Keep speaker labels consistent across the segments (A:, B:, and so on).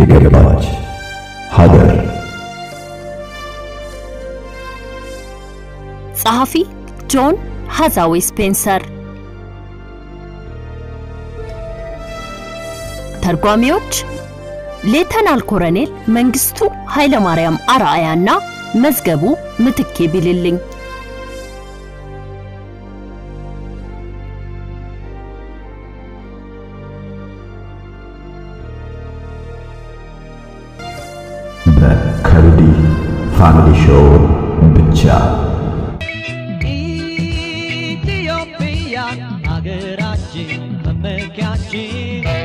A: የገባች ሀገር
B: ጸሐፊ ጆን ሃዛዌ ስፔንሰር ተርጓሚዎች ሌተናል ኮሎኔል መንግስቱ ኃይለማርያም አርአያና መዝገቡ ምትኬ ቢልልኝ
A: በከልዲ ፋሚሊ ሾው ብቻ
C: ኢትዮጵያ ሀገራችን መመኪያችን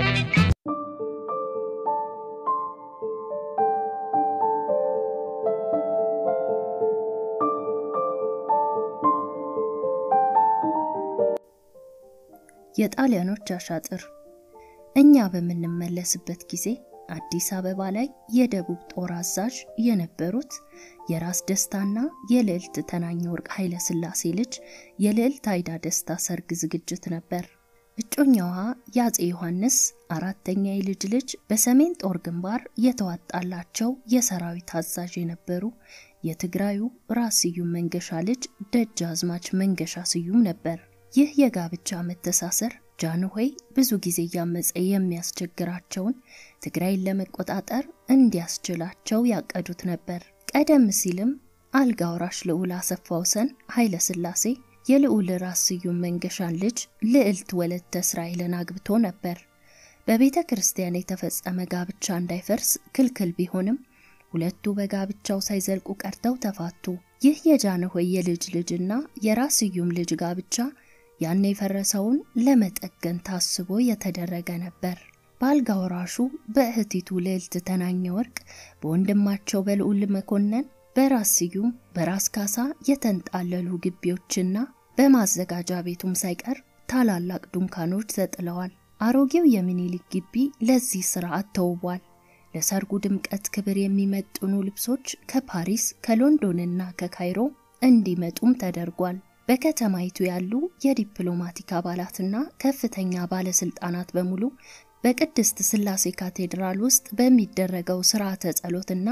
B: የጣሊያኖች አሻጥር እኛ በመንመለስበት ጊዜ አዲስ አበባ ላይ የደቡብ ጦር አዛዥ የነበሩት የራስ ደስታና የልዕልት ተናኘ ወርቅ ኃይለ ሥላሴ ልጅ የልዕልት አይዳ ደስታ ሰርግ ዝግጅት ነበር። እጮኛዋ ያጼ ዮሐንስ አራተኛ ልጅ በሰሜን ጦር ግንባር የተዋጣላቸው የሰራዊት አዛዥ የነበሩ የትግራዩ ራስ ስዩም መንገሻ ልጅ ደጃዝማች መንገሻ ስዩም ነበር። ይህ የጋብቻ መተሳሰር ጃንሆይ ብዙ ጊዜ ያመጸ የሚያስቸግራቸውን ትግራይን ለመቆጣጠር እንዲያስችላቸው ያቀዱት ነበር። ቀደም ሲልም አልጋ ወራሽ ልዑል አሰፋ ወሰን ኃይለ ሥላሴ የልዑል ራስ ስዩም መንገሻን ልጅ ልዕልት ወለተ እስራኤልን አግብቶ ነበር። በቤተ ክርስቲያን የተፈጸመ ጋብቻ እንዳይፈርስ ክልክል ቢሆንም ሁለቱ በጋብቻው ሳይዘልቁ ቀርተው ተፋቱ። ይህ የጃንሆይ ልጅና የራስ ስዩም ልጅ ጋብቻ ያን የፈረሰውን ለመጠገን ታስቦ የተደረገ ነበር። ባልጋ ወራሹ በእህቲቱ ልዕልት ተናኘ ወርቅ በወንድማቸው በልዑል መኮንን በራስ ስዩም በራስ ካሳ የተንጣለሉ ግቢዎችና በማዘጋጃ ቤቱም ሳይቀር ታላላቅ ድንኳኖች ተጥለዋል። አሮጌው የሚኒሊክ ግቢ ለዚህ ሥርዓት ተውቧል። ለሰርጉ ድምቀት ክብር የሚመጥኑ ልብሶች ከፓሪስ ከሎንዶንና ከካይሮ እንዲመጡም ተደርጓል። በከተማይቱ ያሉ የዲፕሎማቲክ አባላትና ከፍተኛ ባለስልጣናት በሙሉ በቅድስት ስላሴ ካቴድራል ውስጥ በሚደረገው ሥርዓተ ጸሎትና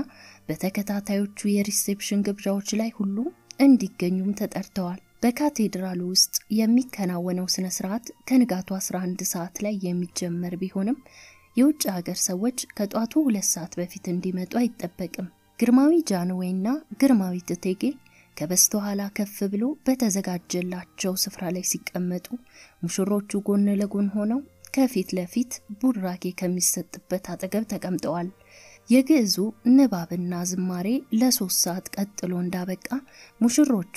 B: በተከታታዮቹ የሪሴፕሽን ግብዣዎች ላይ ሁሉ እንዲገኙም ተጠርተዋል። በካቴድራሉ ውስጥ የሚከናወነው ስነ ስርዓት ከንጋቱ 11 ሰዓት ላይ የሚጀመር ቢሆንም የውጭ ሀገር ሰዎች ከጧቱ 2 ሰዓት በፊት እንዲመጡ አይጠበቅም። ግርማዊ ጃንሆይና ግርማዊት እቴጌ ከበስተኋላ ከፍ ብሎ በተዘጋጀላቸው ስፍራ ላይ ሲቀመጡ ሙሽሮቹ ጎን ለጎን ሆነው ከፊት ለፊት ቡራኬ ከሚሰጥበት አጠገብ ተቀምጠዋል። የግዕዙ ንባብና ዝማሬ ለ3 ሰዓት ቀጥሎ እንዳበቃ ሙሽሮቹ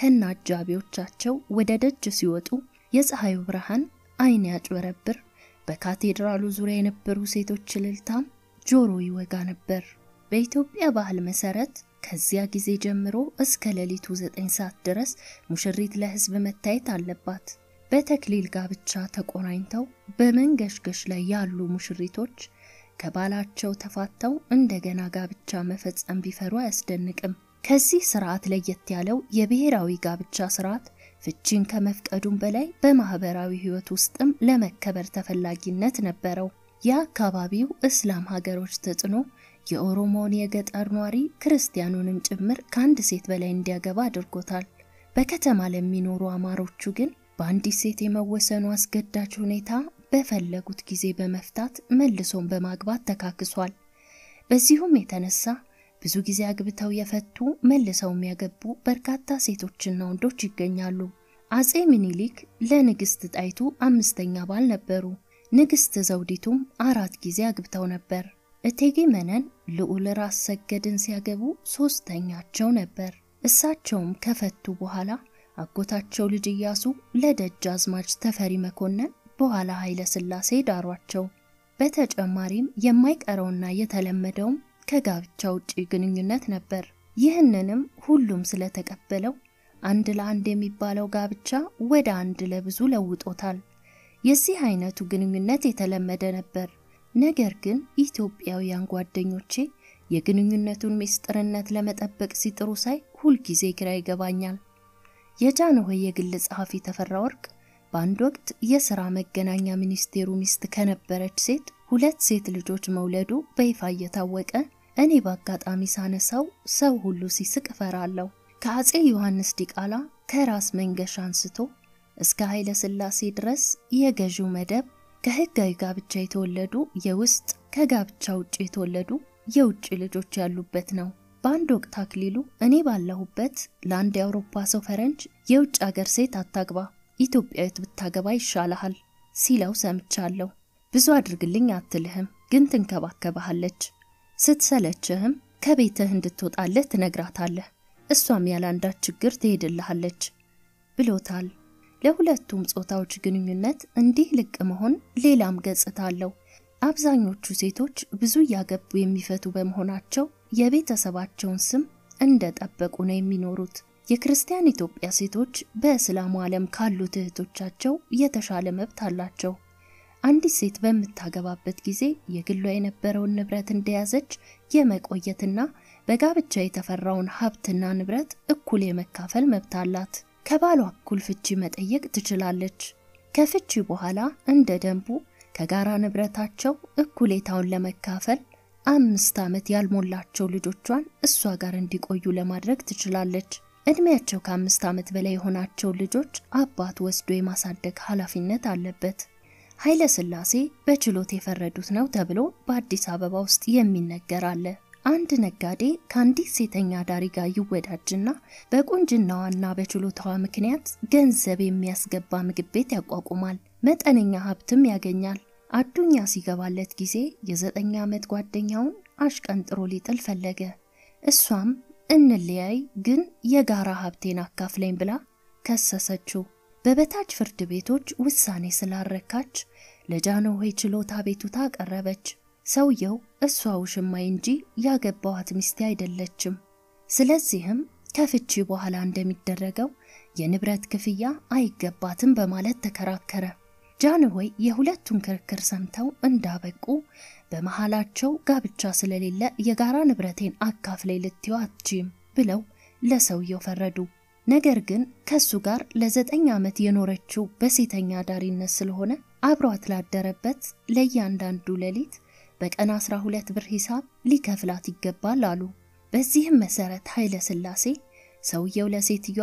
B: ከናጃቢዎቻቸው ወደ ደጅ ሲወጡ የፀሐዩ ብርሃን አይን ያጭበረብር፣ በካቴድራሉ ዙሪያ የነበሩ ሴቶች እልልታም ጆሮ ይወጋ ነበር። በኢትዮጵያ ባህል መሰረት ከዚያ ጊዜ ጀምሮ እስከ ሌሊቱ 9 ሰዓት ድረስ ሙሽሪት ለህዝብ መታየት አለባት። በተክሊል ጋብቻ ተቆራኝተው በመንገሽገሽ ላይ ያሉ ሙሽሪቶች ከባላቸው ተፋተው እንደገና ጋብቻ መፈጸም ቢፈሩ አያስደንቅም። ከዚህ ሥርዓት ለየት ያለው የብሔራዊ ጋብቻ ሥርዓት ፍቺን ከመፍቀዱም በላይ በማህበራዊ ህይወት ውስጥም ለመከበር ተፈላጊነት ነበረው። የአካባቢው እስላም ሀገሮች ተጽዕኖ የኦሮሞን የገጠር ኗሪ ክርስቲያኑንም ጭምር ከአንድ ሴት በላይ እንዲያገባ አድርጎታል። በከተማ ለሚኖሩ አማሮቹ ግን በአንዲት ሴት የመወሰኑ አስገዳጅ ሁኔታ በፈለጉት ጊዜ በመፍታት መልሶን በማግባት ተካክሷል። በዚሁም የተነሳ ብዙ ጊዜ አግብተው የፈቱ መልሰው የሚያገቡ በርካታ ሴቶችና ወንዶች ይገኛሉ። አጼ ሚኒሊክ ለንግስት ጣይቱ 5ኛ ባል ነበሩ። ንግስት ዘውዲቱም 4 ጊዜ አግብተው ነበር። እቴጌ መነን ልዑል ራስ ሰገድን ሲያገቡ 3ኛቸው ነበር። እሳቸውም ከፈቱ በኋላ አጎታቸው ልጅ ኢያሱ ለደጃዝማች ተፈሪ መኮንን በኋላ ኃይለ ሥላሴ ዳሯቸው። በተጨማሪም የማይቀረውና የተለመደው ከጋብቻ ውጪ ግንኙነት ነበር። ይህንንም ሁሉም ስለተቀበለው አንድ ለአንድ የሚባለው ጋብቻ ወደ አንድ ለብዙ ለውጦታል። የዚህ አይነቱ ግንኙነት የተለመደ ነበር። ነገር ግን ኢትዮጵያውያን ጓደኞቼ የግንኙነቱን ምስጢርነት ለመጠበቅ ሲጥሩ ሳይ ሁሉ ጊዜ ግራ ይገባኛል። የጃንሆይ የግል ጸሐፊ ተፈራ ወርቅ በአንድ ወቅት የሥራ መገናኛ ሚኒስቴሩ ሚስት ከነበረች ሴት 2 ሴት ልጆች መውለዱ በይፋ እየታወቀ እኔ በአጋጣሚ ሳነሳው ሰው ሁሉ ሲስቅ ፈራለሁ። ከአፄ ዮሐንስ ዲቃላ ከራስ መንገሻ አንስቶ እስከ ኃይለ ሥላሴ ድረስ የገዢው መደብ ከህጋዊ ጋብቻ የተወለዱ የውስጥ ከጋብቻ ውጪ የተወለዱ የውጪ ልጆች ያሉበት ነው። በአንድ ወቅት አክሊሉ እኔ ባለሁበት ለአንድ የአውሮፓ ሰው ፈረንጅ የውጭ ሀገር ሴት አታግባ ኢትዮጵያዊት ብታገባ ይሻላል ሲለው ሰምቻለሁ። ብዙ አድርግልኝ አትልህም ግን ትንከባከባለች። ስትሰለችህም ከቤትህ እንድትወጣለህ ትነግራታለህ። እሷም ያላንዳች ችግር ትሄድልሃለች ብሎታል። ለሁለቱም ጾታዎች ግንኙነት እንዲህ ልቅ መሆን ሌላም ገጽታ አለው። አብዛኞቹ ሴቶች ብዙ ያገቡ የሚፈቱ በመሆናቸው የቤተሰባቸውን ስም እንደጠበቁ ነው የሚኖሩት። የክርስቲያን ኢትዮጵያ ሴቶች በእስላሙ ዓለም ካሉት እህቶቻቸው የተሻለ መብት አላቸው። አንዲት ሴት በምታገባበት ጊዜ የግሏ የነበረውን ንብረት እንደያዘች የመቆየትና በጋብቻ የተፈራውን ሀብትና ንብረት እኩል የመካፈል መብት አላት። ከባሏ እኩል ፍቺ መጠየቅ ትችላለች። ከፍቺ በኋላ እንደ ደንቡ ከጋራ ንብረታቸው እኩሌታውን ለመካፈል 5 ዓመት ያልሞላቸው ልጆቿን እሷ ጋር እንዲቆዩ ለማድረግ ትችላለች። እድሜያቸው ከ5 ዓመት በላይ የሆናቸው ልጆች አባት ወስዶ የማሳደግ ኃላፊነት አለበት። ኃይለ ሥላሴ በችሎት የፈረዱት ነው ተብሎ በአዲስ አበባ ውስጥ የሚነገር አለ። አንድ ነጋዴ ከአንዲት ሴተኛ ዳሪ ጋር ይወዳጅና በቁንጅናዋና በችሎታዋ ምክንያት ገንዘብ የሚያስገባ ምግብ ቤት ያቋቁማል። መጠነኛ ሀብትም ያገኛል። አዱኛ ሲገባለት ጊዜ የ9 ዓመት ጓደኛውን አሽቀንጥሮ ሊጥል ፈለገ። እሷም እንለያይ ግን የጋራ ሀብቴን አካፍለኝ ብላ ከሰሰችው። በበታች ፍርድ ቤቶች ውሳኔ ስላረካች ለጃንሆይ ችሎታ ቤቱታ አቀረበች። ሰውየው እሷ ውሽማይ እንጂ ያገባዋት ሚስት አይደለችም። ስለዚህም ከፍቺ በኋላ እንደሚደረገው የንብረት ክፍያ አይገባትም በማለት ተከራከረ። ጃንሆይ የሁለቱን ክርክር ሰምተው እንዳበቁ በመሃላቸው ጋብቻ ስለሌለ የጋራ ንብረቴን አካፍለኝ ልትዩ አትችይም ብለው ለሰውየው ፈረዱ። ነገር ግን ከሱ ጋር ለ9 ዓመት የኖረችው በሴተኛ ዳሪነት ስለሆነ አብሯት ላደረበት ለእያንዳንዱ ሌሊት በቀን 12 ብር ሂሳብ ሊከፍላት ይገባል አሉ። በዚህም መሰረት ኃይለ ሥላሴ ሰውየው ለሴትየዋ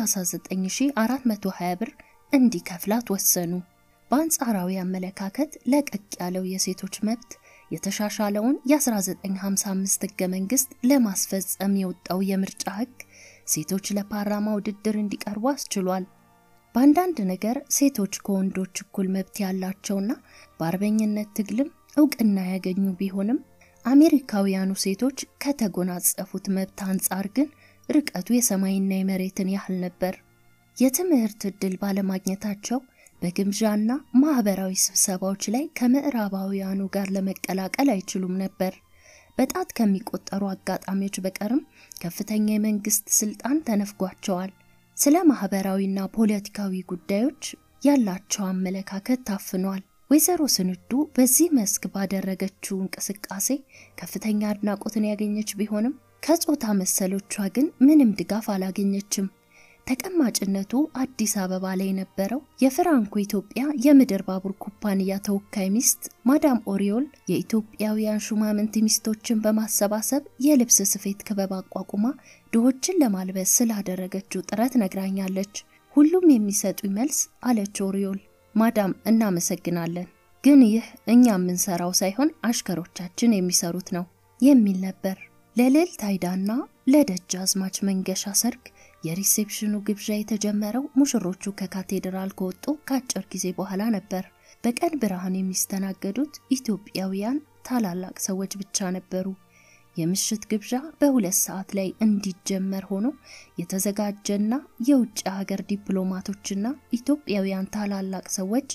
B: 39420 ብር እንዲከፍላት ወሰኑ። በአንጻራዊ አመለካከት ለቀቅ ያለው የሴቶች መብት የተሻሻለውን የ1955 ሕገ መንግስት ለማስፈጸም የወጣው የምርጫ ሕግ ሴቶች ለፓርላማ ውድድር እንዲቀርቡ አስችሏል። በአንዳንድ ነገር ሴቶች ከወንዶች እኩል መብት ያላቸውና በአርበኝነት ትግልም እውቅና ያገኙ ቢሆንም አሜሪካውያኑ ሴቶች ከተጎናጸፉት መብት አንጻር ግን ርቀቱ የሰማይና የመሬትን ያህል ነበር። የትምህርት ዕድል ባለማግኘታቸው በግምዣና ማህበራዊ ስብሰባዎች ላይ ከምዕራባውያኑ ጋር ለመቀላቀል አይችሉም ነበር። በጣት ከሚቆጠሩ አጋጣሚዎች በቀርም ከፍተኛ የመንግስት ስልጣን ተነፍጓቸዋል። ስለ ማህበራዊና ፖለቲካዊ ጉዳዮች ያላቸው አመለካከት ታፍኗል። ወይዘሮ ስንዱ በዚህ መስክ ባደረገችው እንቅስቃሴ ከፍተኛ አድናቆትን ያገኘች ቢሆንም ከጾታ መሰሎቿ ግን ምንም ድጋፍ አላገኘችም። ተቀማጭነቱ አዲስ አበባ ላይ የነበረው የፍራንኮ ኢትዮጵያ የምድር ባቡር ኩባንያ ተወካይ ሚስት ማዳም ኦሪዮል የኢትዮጵያውያን ሹማምንት ሚስቶችን በማሰባሰብ የልብስ ስፌት ክበብ አቋቁማ ድሆችን ለማልበስ ስላደረገችው ጥረት ነግራኛለች። ሁሉም የሚሰጡ መልስ አለች ኦሪዮል፣ ማዳም እናመሰግናለን፣ ግን ይህ እኛ የምንሰራው ሳይሆን አሽከሮቻችን የሚሰሩት ነው የሚል ነበር። ለልዕልት አይዳና ለደጃዝማች መንገሻ ሰርግ የሪሴፕሽኑ ግብዣ የተጀመረው ሙሽሮቹ ከካቴድራል ከወጡ ከአጭር ጊዜ በኋላ ነበር። በቀን ብርሃን የሚስተናገዱት ኢትዮጵያውያን ታላላቅ ሰዎች ብቻ ነበሩ። የምሽት ግብዣ በ2 ሰዓት ላይ እንዲጀመር ሆኖ የተዘጋጀና የውጭ ሀገር ዲፕሎማቶችና ኢትዮጵያውያን ታላላቅ ሰዎች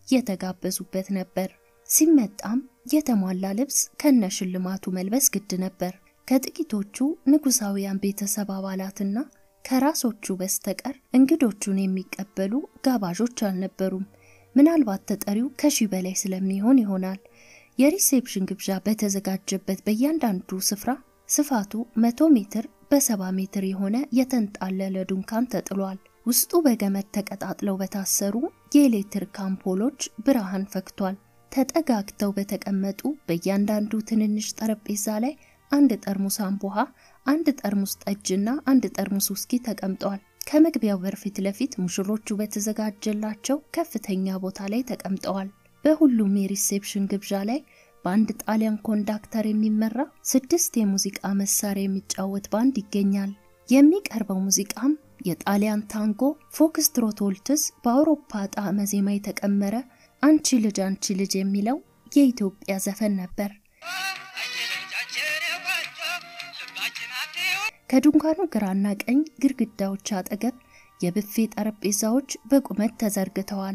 B: የተጋበዙበት ነበር። ሲመጣም የተሟላ ልብስ ከነሽልማቱ መልበስ ግድ ነበር። ከጥቂቶቹ ንጉሳውያን ቤተሰብ አባላትና ከራሶቹ በስተቀር እንግዶቹን የሚቀበሉ ጋባዦች አልነበሩም። ምናልባት ተጠሪው ከ1000 በላይ ስለሚሆን ይሆናል። የሪሴፕሽን ግብዣ በተዘጋጀበት በእያንዳንዱ ስፍራ ስፋቱ 100 ሜትር በ70 ሜትር የሆነ የተንጣለለ ድንኳን ተጥሏል። ውስጡ በገመድ ተቀጣጥለው በታሰሩ የኤሌክትሪክ አምፖሎች ብርሃን ፈክቷል። ተጠጋግተው በተቀመጡ በእያንዳንዱ ትንንሽ ጠረጴዛ ላይ አንድ ጠርሙስ አምቦሃ፣ አንድ ጠርሙስ ጠጅና አንድ ጠርሙስ ውስኪ ተቀምጠዋል። ከመግቢያው በር ፊት ለፊት ሙሽሮቹ በተዘጋጀላቸው ከፍተኛ ቦታ ላይ ተቀምጠዋል። በሁሉም የሪሴፕሽን ግብዣ ላይ በአንድ ጣሊያን ኮንዳክተር የሚመራ 6 የሙዚቃ መሳሪያ የሚጫወት ባንድ ይገኛል። የሚቀርበው ሙዚቃም የጣሊያን ታንጎ ፎክስትሮት ዎልትዝ በአውሮፓ ጣዕመ ዜማ የተቀመረ አንቺ ልጅ የሚለው የኢትዮጵያ ዘፈን ነበር። ከድንኳኑ ግራና ቀኝ ግድግዳዎች አጠገብ የብፌ ጠረጴዛዎች በቁመት ተዘርግተዋል።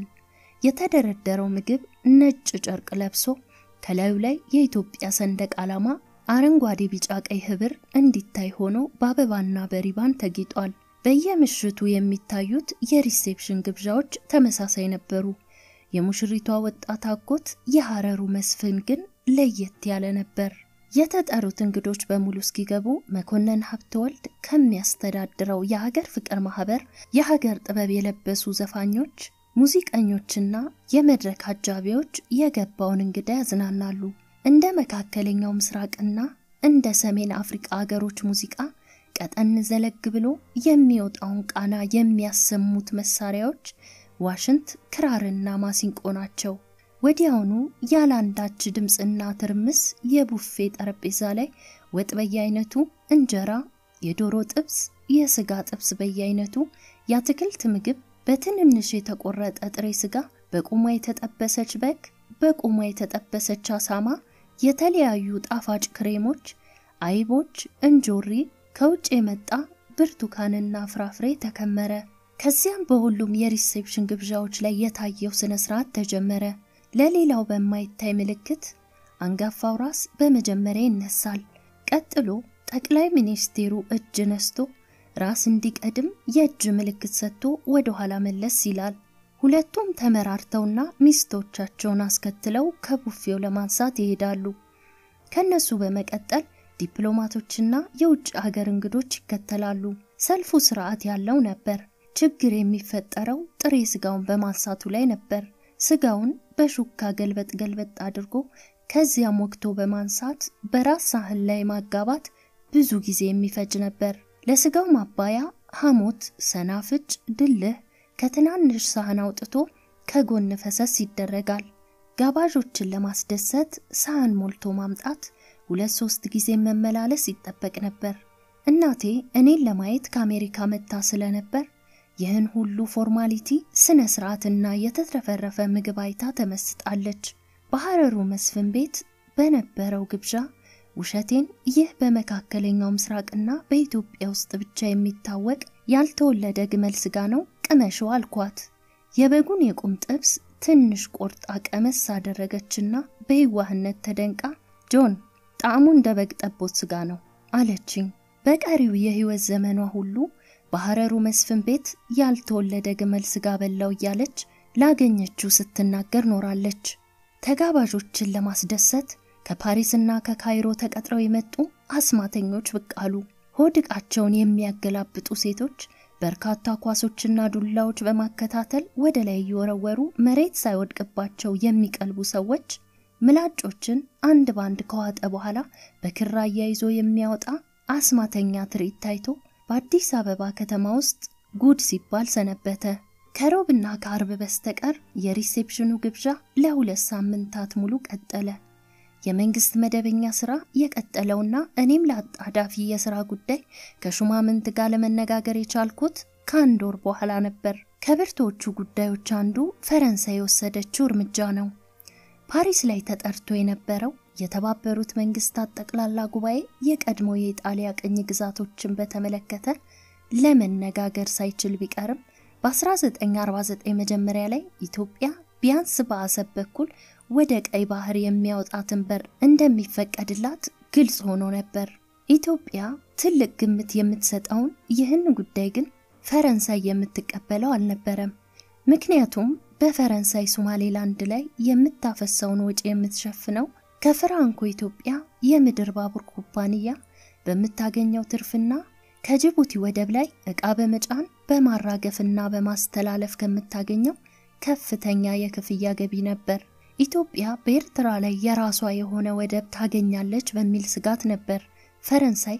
B: የተደረደረው ምግብ ነጭ ጨርቅ ለብሶ ከላዩ ላይ የኢትዮጵያ ሰንደቅ ዓላማ አረንጓዴ ቢጫ ቀይ ህብር እንዲታይ ሆኖ በአበባና በሪባን ተጊጧል። በየምሽቱ የሚታዩት የሪሴፕሽን ግብዣዎች ተመሳሳይ ነበሩ። የሙሽሪቷ ወጣት አጎት የሐረሩ መስፍን ግን ለየት ያለ ነበር። የተጠሩት እንግዶች በሙሉ እስኪገቡ መኮንን ሀብተወልድ ከሚያስተዳድረው የሀገር ፍቅር ማህበር የሀገር ጥበብ የለበሱ ዘፋኞች፣ ሙዚቀኞችና የመድረክ አጃቢዎች የገባውን እንግዳ ያዝናናሉ። እንደ መካከለኛው ምስራቅና እንደ ሰሜን አፍሪካ ሀገሮች ሙዚቃ ቀጠን ዘለግ ብሎ የሚወጣውን ቃና የሚያሰሙት መሳሪያዎች ዋሽንት፣ ክራርና ማሲንቆ ናቸው። ወዲያውኑ ያላንዳች ድምጽና ትርምስ የቡፌ ጠረጴዛ ላይ ወጥ በየአይነቱ፣ እንጀራ፣ የዶሮ ጥብስ፣ የስጋ ጥብስ በየአይነቱ፣ የአትክልት ምግብ፣ በትንንሽ የተቆረጠ ጥሬ ስጋ፣ በቁሟ የተጠበሰች በግ፣ በቁሟ የተጠበሰች አሳማ፣ የተለያዩ ጣፋጭ ክሬሞች፣ አይቦች፣ እንጆሪ፣ ከውጭ የመጣ ብርቱካንና ፍራፍሬ ተከመረ። ከዚያም በሁሉም የሪሴፕሽን ግብዣዎች ላይ የታየው ስነ ስርዓት ተጀመረ። ለሌላው በማይታይ ምልክት አንጋፋው ራስ በመጀመሪያ ይነሳል። ቀጥሎ ጠቅላይ ሚኒስቴሩ እጅ ነስቶ ራስ እንዲቀድም የእጅ ምልክት ሰጥቶ ወደ ኋላ መለስ ይላል። ሁለቱም ተመራርተውና ሚስቶቻቸውን አስከትለው ከቡፌው ለማንሳት ይሄዳሉ። ከነሱ በመቀጠል ዲፕሎማቶችና የውጭ ሀገር እንግዶች ይከተላሉ። ሰልፉ ስርዓት ያለው ነበር። ችግር የሚፈጠረው ጥሬ ስጋውን በማንሳቱ ላይ ነበር። ስጋውን በሹካ ገልበጥ አድርጎ ከዚያም ወቅቶ በማንሳት በራስ ሳህን ላይ ማጋባት ብዙ ጊዜ የሚፈጅ ነበር። ለስጋው ማባያ ሐሞት፣ ሰናፍጭ፣ ድልህ ከትናንሽ ሳህን አውጥቶ ከጎን ፈሰስ ይደረጋል። ጋባዦችን ለማስደሰት ሳህን ሞልቶ ማምጣት 2-3 ጊዜ መመላለስ ይጠበቅ ነበር። እናቴ እኔን ለማየት ከአሜሪካ መጣ ስለነበር ይህን ሁሉ ፎርማሊቲ ስነ ስርዓትና የተትረፈረፈ ምግብ አይታ ተመስጣለች። በሐረሩ መስፍን ቤት በነበረው ግብዣ ውሸቴን ይህ በመካከለኛው ምስራቅና በኢትዮጵያ ውስጥ ብቻ የሚታወቅ ያልተወለደ ግመል ስጋ ነው ቅመሽው አልኳት። የበጉን የቁም ጥብስ ትንሽ ቆርጣ ቀመስ አደረገችና በይዋህነት ተደንቃ ጆን ጣዕሙ እንደ በግ ጠቦት ስጋ ነው አለችኝ። በቀሪው የህይወት ዘመኗ ሁሉ በሐረሩ መስፍን ቤት ያልተወለደ ግመል ስጋ በላው እያለች ላገኘችው ስትናገር ኖራለች። ተጋባዦችን ለማስደሰት ከፓሪስና ከካይሮ ተቀጥረው የመጡ አስማተኞች ብቅ አሉ። ሆድቃቸውን የሚያገላብጡ ሴቶች በርካታ ኳሶችና ዱላዎች በማከታተል ወደ ላይ እየወረወሩ መሬት ሳይወድቅባቸው የሚቀልቡ ሰዎች ምላጮችን አንድ ባንድ ከዋጠ በኋላ በክራ ያይዞ የሚያወጣ አስማተኛ ትርኢት ታይቶ በአዲስ አበባ ከተማ ውስጥ ጉድ ሲባል ሰነበተ። ከሮብና ከአርብ በስተቀር የሪሴፕሽኑ ግብዣ ለ2 ሳምንታት ሙሉ ቀጠለ። የመንግስት መደበኛ ስራ የቀጠለውና እኔም ለአጣዳፊ የሥራ ጉዳይ ከሹማምንት ጋር ለመነጋገር የቻልኩት ከአንድ ወር በኋላ ነበር። ከብርቶቹ ጉዳዮች አንዱ ፈረንሳይ የወሰደችው እርምጃ ነው። ፓሪስ ላይ ተጠርቶ የነበረው የተባበሩት መንግስታት ጠቅላላ ጉባኤ የቀድሞ የኢጣሊያ ቅኝ ግዛቶችን በተመለከተ ለመነጋገር ሳይችል ቢቀርም በ1949 መጀመሪያ ላይ ኢትዮጵያ ቢያንስ በአሰብ በኩል ወደ ቀይ ባህር የሚያወጣትን በር እንደሚፈቀድላት ግልጽ ሆኖ ነበር። ኢትዮጵያ ትልቅ ግምት የምትሰጠውን ይህን ጉዳይ ግን ፈረንሳይ የምትቀበለው አልነበረም። ምክንያቱም በፈረንሳይ ሶማሌላንድ ላይ የምታፈሰውን ወጪ የምትሸፍነው ከፍራንኮ ኢትዮጵያ የምድር ባቡር ኩባንያ በመታገኘው ትርፍና ከጅቡቲ ወደብ ላይ ዕቃ በመጫን በማራገፍና በማስተላለፍ ከምታገኘው ከፍተኛ የክፍያ ገቢ ነበር። ኢትዮጵያ በኤርትራ ላይ የራሷ የሆነ ወደብ ታገኛለች በሚል ስጋት ነበር ፈረንሳይ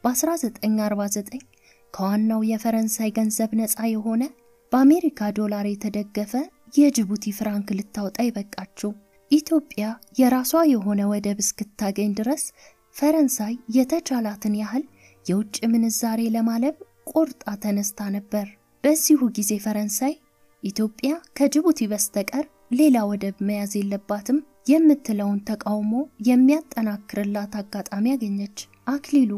B: በ1949 ከዋናው የፈረንሳይ ገንዘብ ነፃ የሆነ በአሜሪካ ዶላር የተደገፈ የጅቡቲ ፍራንክ ልታወጣ ይበቃችሁ። ኢትዮጵያ የራሷ የሆነ ወደብ እስክታገኝ ድረስ ፈረንሳይ የተቻላትን ያህል የውጭ ምንዛሬ ለማለብ ቆርጣ ተነስታ ነበር። በዚሁ ጊዜ ፈረንሳይ ኢትዮጵያ ከጅቡቲ በስተቀር ሌላ ወደብ መያዝ የለባትም የምትለውን ተቃውሞ የሚያጠናክርላት አጋጣሚ ያገኘች። አክሊሉ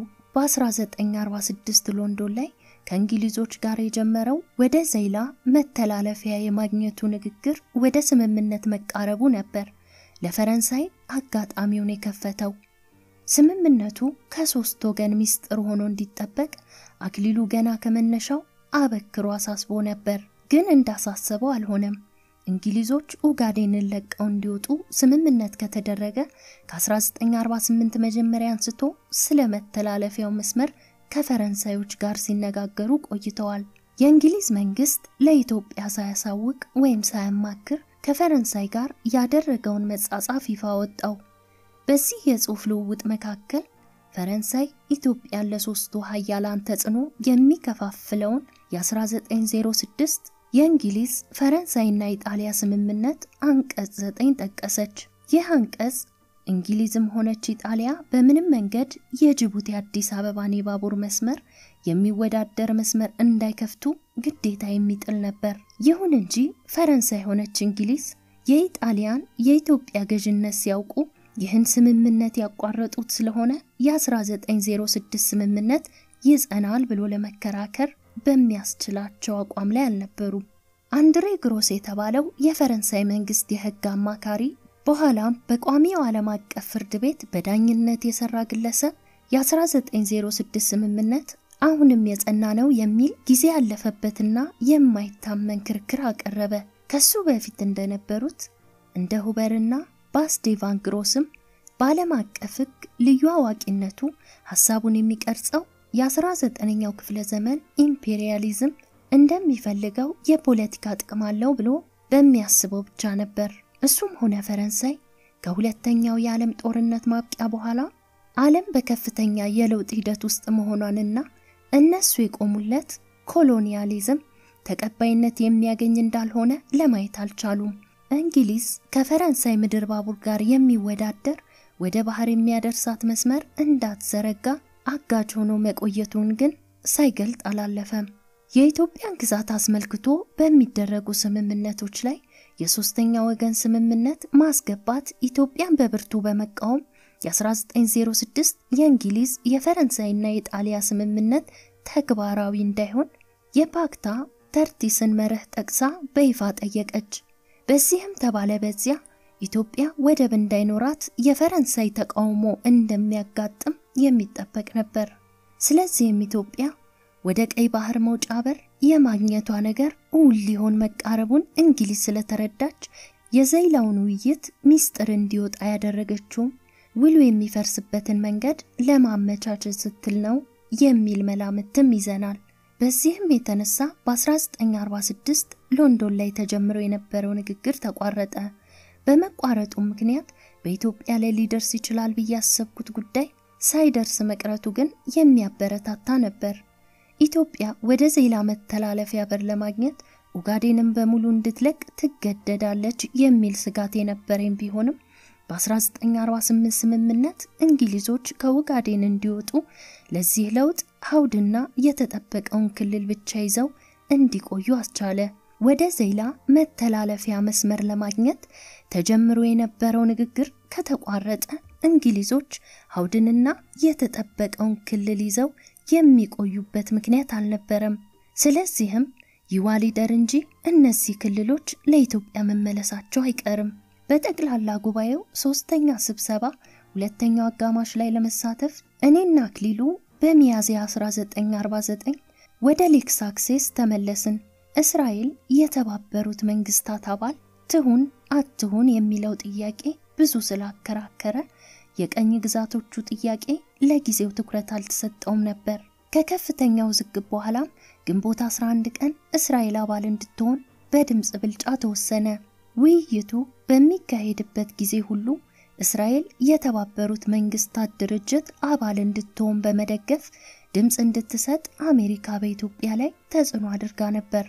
B: በ1946 ሎንዶን ላይ ከእንግሊዞች ጋር የጀመረው ወደ ዘይላ መተላለፊያ የማግኘቱ ንግግር ወደ ስምምነት መቃረቡ ነበር ለፈረንሳይ አጋጣሚውን የከፈተው። ስምምነቱ ከሶስት ወገን ሚስጥር ሆኖ እንዲጠበቅ አክሊሉ ገና ከመነሻው አበክሮ አሳስቦ ነበር። ግን እንዳሳሰበው አልሆነም። እንግሊዞች ኡጋዴንን ለቀው እንዲወጡ ስምምነት ከተደረገ ከ1948 መጀመሪያ አንስቶ ስለ መተላለፊያው መስመር ከፈረንሳዮች ጋር ሲነጋገሩ ቆይተዋል። የእንግሊዝ መንግስት ለኢትዮጵያ ሳያሳውቅ ወይም ሳያማክር ከፈረንሳይ ጋር ያደረገውን መጻጻፍ ይፋ ወጣው። በዚህ የጽሑፍ ልውውጥ መካከል ፈረንሳይ ኢትዮጵያን ለሶስቱ ኃያላን ተጽዕኖ የሚከፋፍለውን የ1906 የእንግሊዝ ፈረንሳይና ኢጣሊያ ስምምነት አንቀጽ 9 ጠቀሰች። ይህ አንቀጽ እንግሊዝም ሆነች ኢጣሊያ በምንም መንገድ የጅቡቲ አዲስ አበባን የባቡር መስመር የሚወዳደር መስመር እንዳይከፍቱ ግዴታ የሚጥል ነበር። ይሁን እንጂ ፈረንሳይ ሆነች እንግሊዝ የኢጣሊያን የኢትዮጵያ ገዥነት ሲያውቁ ይህን ስምምነት ያቋረጡት ስለሆነ የ1906 ስምምነት ይጸናል ብሎ ለመከራከር በሚያስችላቸው አቋም ላይ አልነበሩም። አንድሬ ግሮስ የተባለው የፈረንሳይ መንግስት የህግ አማካሪ በኋላም በቋሚው ዓለም አቀፍ ፍርድ ቤት በዳኝነት የሰራ ግለሰብ የ1906 ስምምነት አሁንም የጸና ነው የሚል ጊዜ ያለፈበትና የማይታመን ክርክር አቀረበ። ከሱ በፊት እንደነበሩት እንደ ሁበርና ባስዴቫን ግሮስም በዓለም አቀፍ ህግ ልዩ አዋቂነቱ ሐሳቡን የሚቀርጸው የ19ኛው ክፍለ ዘመን ኢምፔሪያሊዝም እንደሚፈልገው የፖለቲካ ጥቅም አለው ብሎ በሚያስበው ብቻ ነበር። እሱም ሆነ ፈረንሳይ ከሁለተኛው የዓለም ጦርነት ማብቂያ በኋላ ዓለም በከፍተኛ የለውጥ ሂደት ውስጥ መሆኗንና እነሱ የቆሙለት ኮሎኒያሊዝም ተቀባይነት የሚያገኝ እንዳልሆነ ለማየት አልቻሉም። እንግሊዝ ከፈረንሳይ ምድር ባቡር ጋር የሚወዳደር ወደ ባህር የሚያደርሳት መስመር እንዳትዘረጋ አጋጅ ሆኖ መቆየቱን ግን ሳይገልጥ አላለፈም። የኢትዮጵያን ግዛት አስመልክቶ በሚደረጉ ስምምነቶች ላይ የሶስተኛ ወገን ስምምነት ማስገባት ኢትዮጵያን በብርቱ በመቃወም የ1906 የእንግሊዝ የፈረንሳይና የጣሊያ ስምምነት ተግባራዊ እንዳይሆን የፓክታ ተርቲስን መርህ ጠቅሳ በይፋ ጠየቀች። በዚህም ተባለ በዚያ ኢትዮጵያ ወደብ እንዳይኖራት የፈረንሳይ ተቃውሞ እንደሚያጋጥም የሚጠበቅ ነበር። ስለዚህም ኢትዮጵያ ወደ ቀይ ባህር መውጫ በር የማግኘቷ ነገር ሊሆን መቃረቡን እንግሊዝ ስለተረዳች የዘይላውን ውይይት ሚስጥር እንዲወጣ ያደረገችው ውሉ የሚፈርስበትን መንገድ ለማመቻቸት ስትል ነው የሚል መላምትም ይዘናል። በዚህም የተነሳ በ1946 ሎንዶን ላይ ተጀምሮ የነበረው ንግግር ተቋረጠ። በመቋረጡ ምክንያት በኢትዮጵያ ላይ ሊደርስ ይችላል በያሰብኩት ጉዳይ ሳይደርስ መቅረቱ ግን የሚያበረታታ ነበር። ኢትዮጵያ ወደ ዘይላ መተላለፊያ በር ለማግኘት ኡጋዴንን በሙሉ እንድትለቅ ትገደዳለች የሚል ስጋት የነበረኝ ቢሆንም በ1948 ስምምነት እንግሊዞች ከኡጋዴን እንዲወጡ ለዚህ ለውጥ አውድና የተጠበቀውን ክልል ብቻ ይዘው እንዲቆዩ አስቻለ። ወደ ዘይላ መተላለፊያ መስመር ለማግኘት ተጀምሮ የነበረው ንግግር ከተቋረጠ እንግሊዞች አውድንና የተጠበቀውን ክልል ይዘው የሚቆዩበት ምክንያት አልነበረም። ስለዚህም ይዋሊደር እንጂ እነዚህ ክልሎች ለኢትዮጵያ መመለሳቸው አይቀርም። በጠቅላላ ጉባኤው ሶስተኛ ስብሰባ ሁለተኛው አጋማሽ ላይ ለመሳተፍ እኔና አክሊሉ በሚያዝያ 1949 ወደ ሌክ ሳክሴስ ተመለስን። እስራኤል የተባበሩት መንግስታት አባል ትሁን አትሁን የሚለው ጥያቄ ብዙ ስላከራከረ የቀኝ ግዛቶቹ ጥያቄ ለጊዜው ትኩረት አልተሰጠውም ነበር። ከከፍተኛው ዝግብ በኋላም ግንቦት 11 ቀን እስራኤል አባል እንድትሆን በድምጽ ብልጫ ተወሰነ። ውይይቱ በሚካሄድበት ጊዜ ሁሉ እስራኤል የተባበሩት መንግስታት ድርጅት አባል እንድትሆን በመደገፍ ድምጽ እንድትሰጥ አሜሪካ በኢትዮጵያ ላይ ተጽዕኖ አድርጋ ነበር።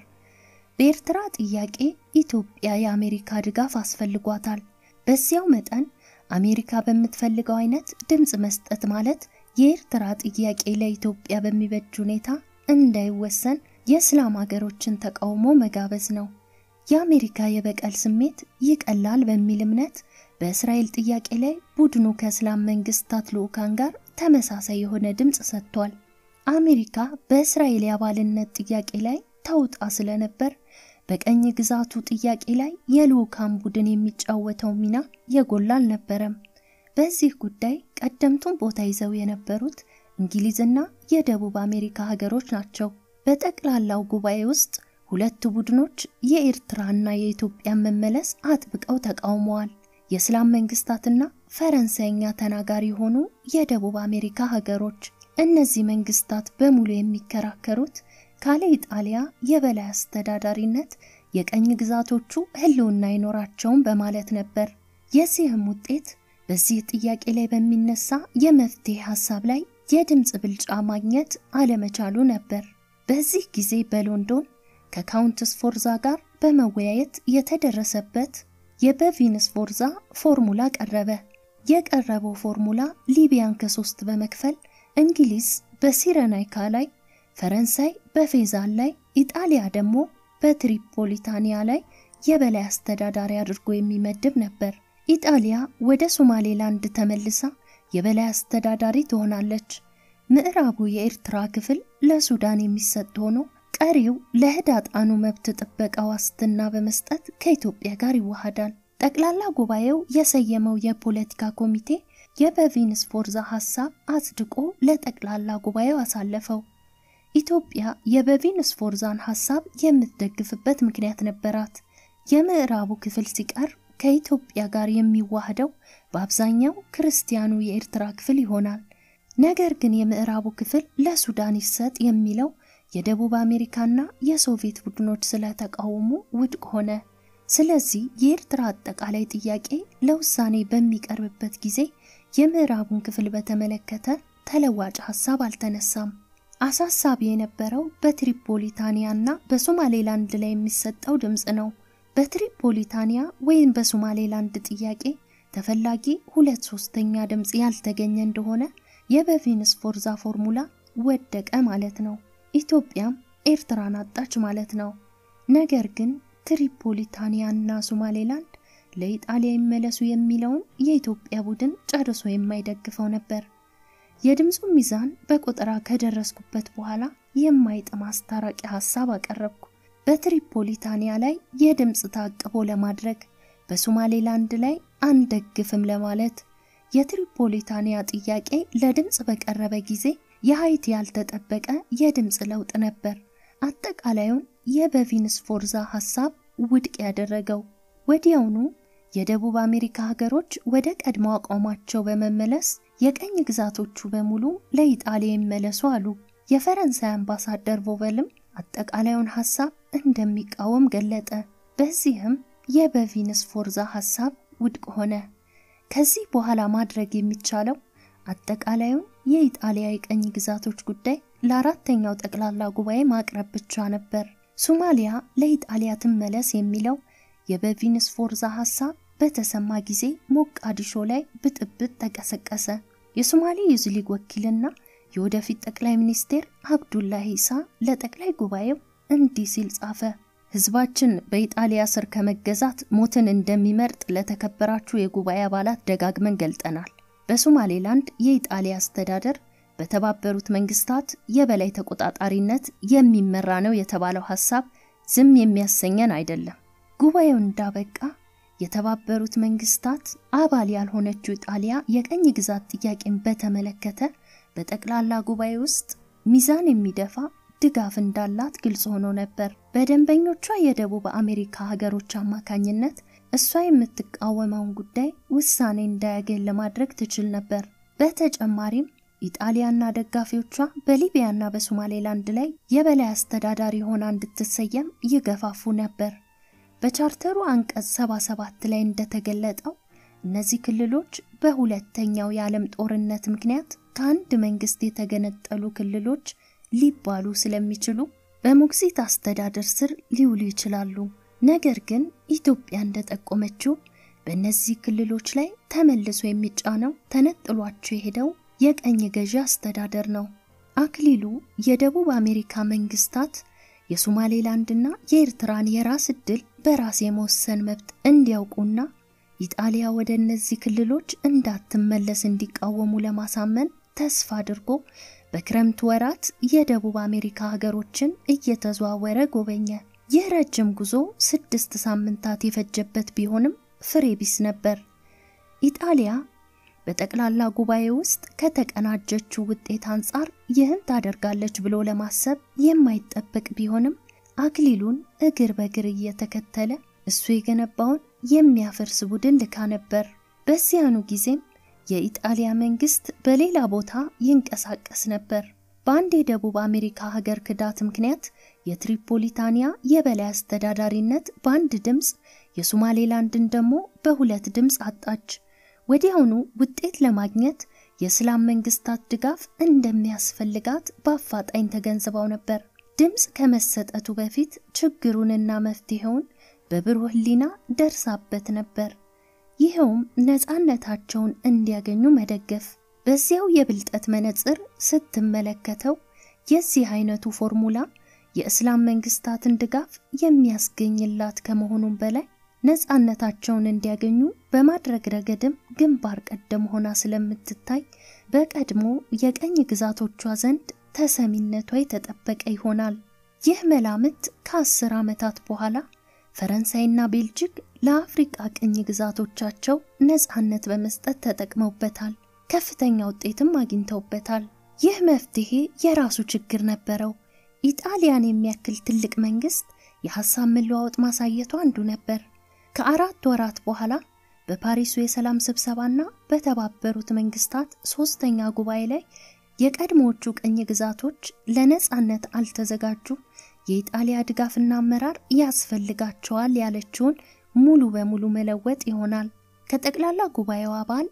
B: በኤርትራ ጥያቄ ኢትዮጵያ የአሜሪካ ድጋፍ አስፈልጓታል። በዚያው መጠን አሜሪካ በምትፈልገው አይነት ድምጽ መስጠት ማለት የኤርትራ ጥያቄ ለኢትዮጵያ በሚበጅ ሁኔታ እንዳይወሰን የእስላም ሀገሮችን ተቃውሞ መጋበዝ ነው። የአሜሪካ የበቀል ስሜት ይቀላል በሚል እምነት በእስራኤል ጥያቄ ላይ ቡድኑ ከእስላም መንግስታት ልኡካን ጋር ተመሳሳይ የሆነ ድምጽ ሰጥቷል። አሜሪካ በእስራኤል የአባልነት ጥያቄ ላይ ተውጣ ስለነበር በቀኝ ግዛቱ ጥያቄ ላይ የልኡካን ቡድን የሚጫወተው ሚና የጎላ አልነበረም። በዚህ ጉዳይ ቀደምቱን ቦታ ይዘው የነበሩት እንግሊዝና የደቡብ አሜሪካ ሀገሮች ናቸው። በጠቅላላው ጉባኤ ውስጥ ሁለቱ ቡድኖች የኤርትራና የኢትዮጵያ መመለስ አጥብቀው ተቃውመዋል። የእስላም መንግስታትና ፈረንሳይኛ ተናጋሪ ሆኑ የደቡብ አሜሪካ ሀገሮች እነዚህ መንግስታት በሙሉ የሚከራከሩት ካለ ኢጣሊያ የበላይ አስተዳዳሪነት የቀኝ ግዛቶቹ ህልውና አይኖራቸውም በማለት ነበር። የዚህም ውጤት በዚህ ጥያቄ ላይ በሚነሳ የመፍትሄ ሐሳብ ላይ የድምጽ ብልጫ ማግኘት አለመቻሉ ነበር። በዚህ ጊዜ በሎንዶን ከካውንትስ ፎርዛ ጋር በመወያየት የተደረሰበት የበቪንስ ፎርዛ ፎርሙላ ቀረበ። የቀረበው ፎርሙላ ሊቢያን ከሶስት በመክፈል እንግሊዝ በሲረናይካ ላይ፣ ፈረንሳይ በፌዛን ላይ፣ ኢጣሊያ ደግሞ በትሪፖሊታኒያ ላይ የበላይ አስተዳዳሪ አድርጎ የሚመድብ ነበር። ኢጣሊያ ወደ ሶማሌላንድ ተመልሳ የበላይ አስተዳዳሪ ትሆናለች። ምዕራቡ የኤርትራ ክፍል ለሱዳን የሚሰጥ ሆኖ ቀሪው ለህዳጣኑ መብት ጥበቃ ዋስትና በመስጠት ከኢትዮጵያ ጋር ይዋሃዳል። ጠቅላላ ጉባኤው የሰየመው የፖለቲካ ኮሚቴ የበቪንስ ፎርዛ ሐሳብ አጽድቆ ለጠቅላላ ጉባኤው አሳለፈው። ኢትዮጵያ የበቪንስ ፎርዛን ሐሳብ የምትደግፍበት ምክንያት ነበራት። የምዕራቡ ክፍል ሲቀር ከኢትዮጵያ ጋር የሚዋሃደው በአብዛኛው ክርስቲያኑ የኤርትራ ክፍል ይሆናል። ነገር ግን የምዕራቡ ክፍል ለሱዳን ይሰጥ የሚለው የደቡብ አሜሪካና የሶቪየት ቡድኖች ስለተቃወሙ ውድቅ ሆነ። ስለዚህ የኤርትራ አጠቃላይ ጥያቄ ለውሳኔ በሚቀርብበት ጊዜ የምዕራቡን ክፍል በተመለከተ ተለዋጭ ሐሳብ አልተነሳም። አሳሳቢ የነበረው በትሪፖሊታኒያና በሶማሌላንድ ላይ የሚሰጠው ድምጽ ነው። በትሪፖሊታኒያ ወይም በሶማሌላንድ ጥያቄ ተፈላጊ 2/3 ድምጽ ያልተገኘ እንደሆነ የበቪንስ ፎርዛ ፎርሙላ ወደቀ ማለት ነው። ኢትዮጵያም ኤርትራን አጣች ማለት ነው። ነገር ግን ትሪፖሊታኒያና ሶማሌላንድ ለኢጣሊያ ይመለሱ የሚለውን የኢትዮጵያ ቡድን ጨርሶ የማይደግፈው ነበር። የድምጹ ሚዛን በቁጥራ ከደረስኩበት በኋላ የማይጥም አስታራቂ ሐሳብ አቀረብኩ። በትሪፖሊታኒያ ላይ የድምጽ ታቅቦ ለማድረግ በሶማሌላንድ ላይ አንደግፍም ለማለት የትሪፖሊታኒያ ጥያቄ ለድምጽ በቀረበ ጊዜ የሃይቲ ያልተጠበቀ የድምጽ ለውጥ ነበር አጠቃላዩን የበቪንስ ፎርዛ ሐሳብ ውድቅ ያደረገው። ወዲያውኑ የደቡብ አሜሪካ ሀገሮች ወደ ቀድሞ አቋማቸው በመመለስ የቀኝ ግዛቶቹ በሙሉ ለኢጣሊያ ይመለሱ አሉ። የፈረንሳይ አምባሳደር ቮቨልም አጠቃላዩን ሐሳብ እንደሚቃወም ገለጠ። በዚህም የበቪንስ ፎርዛ ሐሳብ ውድቅ ሆነ። ከዚህ በኋላ ማድረግ የሚቻለው አጠቃላዩን የኢጣሊያ የቀኝ ግዛቶች ጉዳይ ለአራተኛው ጠቅላላ ጉባኤ ማቅረብ ብቻ ነበር። ሶማሊያ ለኢጣሊያ ትመለስ የሚለው የበቪንስ ፎርዛ ሐሳብ በተሰማ ጊዜ ሞቃዲሾ ላይ ብጥብጥ ተቀሰቀሰ። የሶማሊ ዩዝሊግ ወኪልና የወደፊት ጠቅላይ ሚኒስቴር አብዱላሂ ኢሳ ለጠቅላይ ጉባኤው እንዲህ ሲል ጻፈ። ህዝባችን በኢጣሊያ ስር ከመገዛት ሞትን እንደሚመርጥ ለተከበራችሁ የጉባኤ አባላት ደጋግመን ገልጠናል። በሶማሌላንድ የኢጣሊያ አስተዳደር በተባበሩት መንግስታት የበላይ ተቆጣጣሪነት የሚመራ ነው የተባለው ሐሳብ ዝም የሚያሰኘን አይደለም። ጉባኤው እንዳበቃ የተባበሩት መንግስታት አባል ያልሆነችው ኢጣሊያ የቀኝ ግዛት ጥያቄን በተመለከተ በጠቅላላ ጉባኤ ውስጥ ሚዛን የሚደፋ ድጋፍ እንዳላት ግልጽ ሆኖ ነበር። በደንበኞቿ የደቡብ አሜሪካ ሀገሮች አማካኝነት እሷ የምትቃወመውን ጉዳይ ውሳኔ እንዳያገኝ ለማድረግ ትችል ነበር። በተጨማሪም ኢጣሊያና ደጋፊዎቿ በሊቢያና በሶማሌላንድ ላይ የበላይ አስተዳዳሪ ሆና እንድትሰየም ይገፋፉ ነበር። በቻርተሩ አንቀጽ 77 ላይ እንደተገለጠው እነዚህ ክልሎች በሁለተኛው የዓለም ጦርነት ምክንያት ከአንድ መንግስት የተገነጠሉ ክልሎች ሊባሉ ስለሚችሉ በሞግዚት አስተዳደር ስር ሊውሉ ይችላሉ። ነገር ግን ኢትዮጵያ እንደጠቆመችው በእነዚህ ክልሎች ላይ ተመልሶ የሚጫነው ተነጥሏቸው የሄደው የቀኝ ገዢ አስተዳደር ነው። አክሊሉ የደቡብ አሜሪካ መንግስታት የሶማሌላንድና የኤርትራን የራስ ዕድል በራስ የመወሰን መብት እንዲያውቁና ኢጣሊያ ወደ እነዚህ ክልሎች እንዳትመለስ እንዲቃወሙ ለማሳመን ተስፋ አድርጎ በክረምት ወራት የደቡብ አሜሪካ ሀገሮችን እየተዘዋወረ ጎበኘ። ይህ ረጅም ጉዞ 6 ሳምንታት የፈጀበት ቢሆንም ፍሬ ቢስ ነበር። ኢጣሊያ በጠቅላላ ጉባኤ ውስጥ ከተቀናጀችው ውጤት አንፃር ይህን ታደርጋለች ብሎ ለማሰብ የማይጠበቅ ቢሆንም አክሊሉን እግር በእግር እየተከተለ እሱ የገነባውን የሚያፈርስ ቡድን ልካ ነበር። በዚያኑ ጊዜም የኢጣሊያ መንግስት በሌላ ቦታ ይንቀሳቀስ ነበር። በአንድ የደቡብ አሜሪካ ሀገር ክዳት ምክንያት የትሪፖሊታኒያ የበላይ አስተዳዳሪነት በአንድ ድምጽ የሶማሌላንድን ደግሞ በሁለት ድምጽ አጣች። ወዲያውኑ ውጤት ለማግኘት የእስላም መንግስታት ድጋፍ እንደሚያስፈልጋት በአፋጣኝ ተገንዝበው ነበር። ድምጽ ከመሰጠቱ በፊት ችግሩንና መፍትሄውን በብሩህ ሕሊና ደርሳበት ነበር። ይሄውም ነፃነታቸውን እንዲያገኙ መደገፍ። በዚያው የብልጠት መነጽር ስትመለከተው የዚህ አይነቱ ፎርሙላ የእስላም መንግስታትን ድጋፍ የሚያስገኝላት ከመሆኑም በላይ ነፃነታቸውን እንዲያገኙ በማድረግ ረገድም ግንባር ቀደም ሆና ስለምትታይ በቀድሞ የቀኝ ግዛቶቿ ዘንድ ተሰሚነቷ የተጠበቀ ይሆናል። ይህ መላምት ከ10 ዓመታት በኋላ ፈረንሳይና ቤልጂክ ለአፍሪካ ቅኝ ግዛቶቻቸው ነፃነት በመስጠት ተጠቅመውበታል። ከፍተኛ ውጤትም አግኝተውበታል። ይህ መፍትሄ የራሱ ችግር ነበረው። ኢጣሊያን የሚያክል ትልቅ መንግስት የሐሳብ መለዋወጥ ማሳየቱ አንዱ ነበር። ከ4 ወራት በኋላ በፓሪሱ የሰላም ስብሰባና በተባበሩት መንግስታት 3ኛ ጉባኤ ላይ የቀድሞዎቹ ቅኝ ግዛቶች ለነፃነት አልተዘጋጁ፣ የኢጣሊያ ድጋፍና አመራር ያስፈልጋቸዋል ያለችውን ሙሉ በሙሉ መለወጥ ይሆናል። ከጠቅላላ ጉባኤው አባል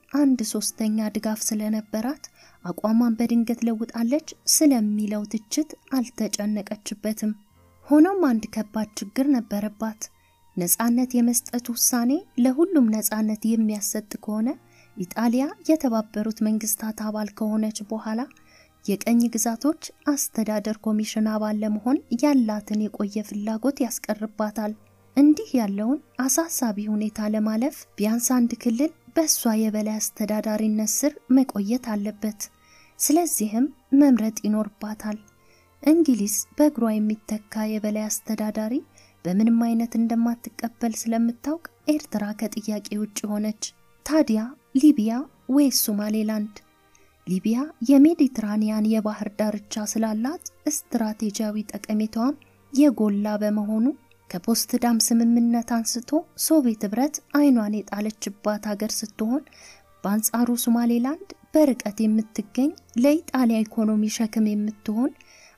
B: 1/3 ድጋፍ ስለነበራት አቋሟን በድንገት ለውጣለች ስለሚለው ትችት አልተጨነቀችበትም። ሆኖም አንድ ከባድ ችግር ነበረባት። ነፃነት የመስጠት ውሳኔ ለሁሉም ነፃነት የሚያሰጥ ከሆነ ኢጣሊያ የተባበሩት መንግስታት አባል ከሆነች በኋላ የቀኝ ግዛቶች አስተዳደር ኮሚሽን አባል ለመሆን ያላትን የቆየ ፍላጎት ያስቀርባታል። እንዲህ ያለውን አሳሳቢ ሁኔታ ለማለፍ ቢያንስ አንድ ክልል በሷ የበላይ አስተዳዳሪነት ስር መቆየት አለበት። ስለዚህም መምረጥ ይኖርባታል። እንግሊዝ በእግሯ የሚተካ የበላይ አስተዳዳሪ በምንም አይነት እንደማትቀበል ስለምታውቅ ኤርትራ ከጥያቄ ውጭ ሆነች። ታዲያ ሊቢያ ወይስ ሶማሌላንድ? ሊቢያ የሜዲትራኒያን የባህር ዳርቻ ስላላት ስትራቴጂያዊ ጠቀሜታዋም የጎላ በመሆኑ ከፖስትዳም ስምምነት አንስቶ ሶቪየት ህብረት አይኗን የጣለችባት ሀገር ስትሆን፣ በአንጻሩ ሶማሌላንድ በርቀት የምትገኝ ለኢጣሊያ ኢኮኖሚ ሸክም የምትሆን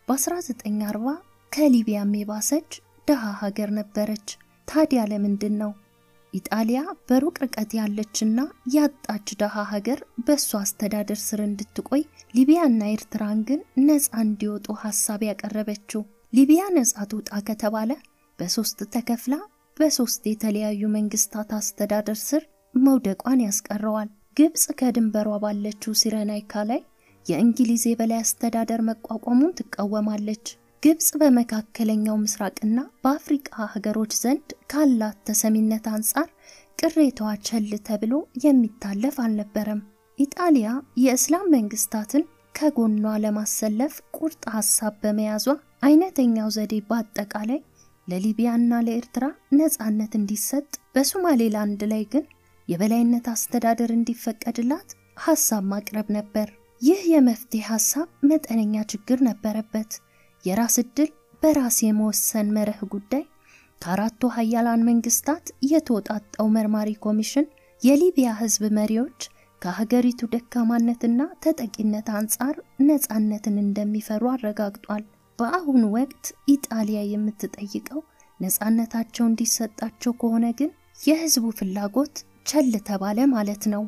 B: በ1940 ከሊቢያም የባሰች ደሃ ሀገር ነበረች። ታዲያ ለምንድን ነው ኢጣሊያ በሩቅ ርቀት ያለችና ያጣች ደሃ ሀገር በሷ አስተዳደር ስር እንድትቆይ ሊቢያና ኤርትራን ግን ነፃ እንዲወጡ ሐሳብ ያቀረበችው? ሊቢያ ነፃ ትውጣ ከተባለ በሶስት ተከፍላ በሶስት የተለያዩ መንግስታት አስተዳደር ስር መውደቋን ያስቀረዋል። ግብጽ ከድንበሯ ባለችው ሲረናይካ ላይ የእንግሊዝ የበላይ አስተዳደር መቋቋሙን ትቃወማለች። ግብጽ በመካከለኛው ምስራቅና በአፍሪካ ሀገሮች ዘንድ ካላት ተሰሚነት አንፃር ቅሬታዋ ቸል ተብሎ የሚታለፍ አልነበረም። ኢጣሊያ የእስላም መንግስታትን ከጎኗ ለማሰለፍ ቁርጥ ሐሳብ በመያዟ አይነተኛው ዘዴ በአጠቃላይ ለሊቢያና ለኤርትራ ነፃነት እንዲሰጥ፣ በሶማሌላንድ ላይ ግን የበላይነት አስተዳደር እንዲፈቀድላት ሐሳብ ማቅረብ ነበር። ይህ የመፍትሄ ሐሳብ መጠነኛ ችግር ነበረበት። የራስ ዕድል በራስ የመወሰን መርህ ጉዳይ ከአራቱ ኃያላን መንግስታት የተወጣጣው መርማሪ ኮሚሽን የሊቢያ ህዝብ መሪዎች ከሀገሪቱ ደካማነትና ተጠቂነት አንጻር ነፃነትን እንደሚፈሩ አረጋግጧል። በአሁኑ ወቅት ኢጣሊያ የምትጠይቀው ነፃነታቸው እንዲሰጣቸው ከሆነ ግን የህዝቡ ፍላጎት ቸል ተባለ ማለት ነው።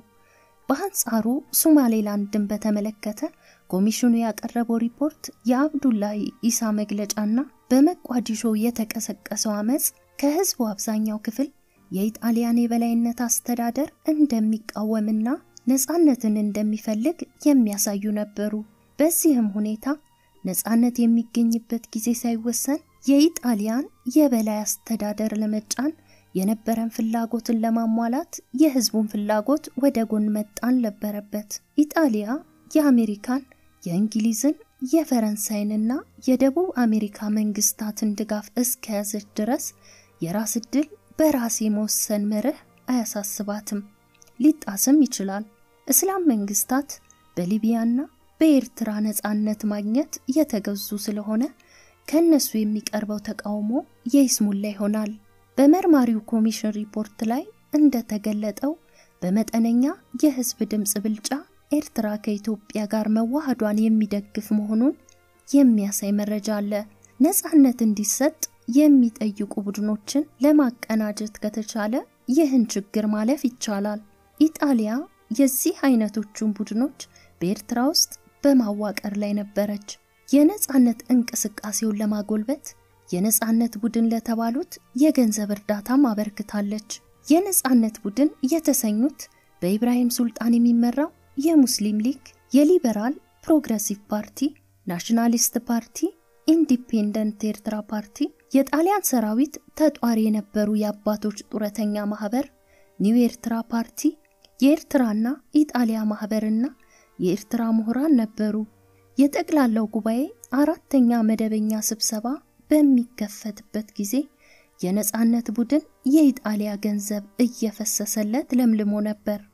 B: በአንጻሩ ሶማሌላንድን በተመለከተ ኮሚሽኑ ያቀረበው ሪፖርት የአብዱላሂ ኢሳ መግለጫና በመቋዲሾ የተቀሰቀሰው አመጽ ከህዝቡ አብዛኛው ክፍል የኢጣሊያን የበላይነት አስተዳደር እንደሚቃወምና ነፃነትን እንደሚፈልግ የሚያሳዩ ነበሩ። በዚህም ሁኔታ ነፃነት የሚገኝበት ጊዜ ሳይወሰን የኢጣሊያን የበላይ አስተዳደር ለመጫን የነበረን ፍላጎትን ለማሟላት የህዝቡን ፍላጎት ወደ ጎን መጣን ነበረበት። ኢጣሊያ የአሜሪካን፣ የእንግሊዝን፣ የፈረንሳይንና የደቡብ አሜሪካ መንግስታትን ድጋፍ እስከያዘች ድረስ የራስ ዕድል በራስ የመወሰን መርህ አያሳስባትም፣ ሊጣስም ይችላል። እስላም መንግስታት በሊቢያና በኤርትራ ነፃነት ማግኘት የተገዙ ስለሆነ ከነሱ የሚቀርበው ተቃውሞ የይስሙላ ይሆናል። በመርማሪው ኮሚሽን ሪፖርት ላይ እንደተገለጠው በመጠነኛ የህዝብ ድምጽ ብልጫ ኤርትራ ከኢትዮጵያ ጋር መዋሃዷን የሚደግፍ መሆኑን የሚያሳይ መረጃ አለ። ነፃነት እንዲሰጥ የሚጠይቁ ቡድኖችን ለማቀናጀት ከተቻለ ይህን ችግር ማለፍ ይቻላል። ኢጣሊያ የዚህ አይነቶቹን ቡድኖች በኤርትራ ውስጥ በማዋቀር ላይ ነበረች። የነፃነት እንቅስቃሴውን ለማጎልበት የነፃነት ቡድን ለተባሉት የገንዘብ እርዳታ ማበርከታለች። የነፃነት ቡድን የተሰኙት በኢብራሂም ሱልጣን የሚመራው የሙስሊም ሊግ፣ የሊበራል ፕሮግሬሲቭ ፓርቲ፣ ናሽናሊስት ፓርቲ፣ ኢንዲፔንደንት ኤርትራ ፓርቲ፣ የጣሊያን ሰራዊት ተጧሪ የነበሩ የአባቶች ጡረተኛ ማህበር፣ ኒው ኤርትራ ፓርቲ፣ የኤርትራና ኢጣሊያ ማህበርና የኤርትራ ምሁራን ነበሩ። የጠቅላላው ጉባኤ አራተኛ መደበኛ ስብሰባ በሚከፈትበት ጊዜ የነፃነት ቡድን የኢጣሊያ ገንዘብ እየፈሰሰለት ለምልሞ ነበር።